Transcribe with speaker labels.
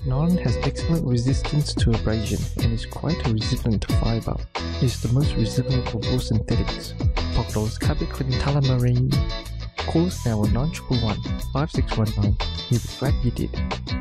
Speaker 1: Nylon has excellent resistance to abrasion and is quite a resilient fibre. It is the most resilient of all synthetics. Pocka's Carbon Tullamarine. Call us now on 9111 5619. You'll be glad you did.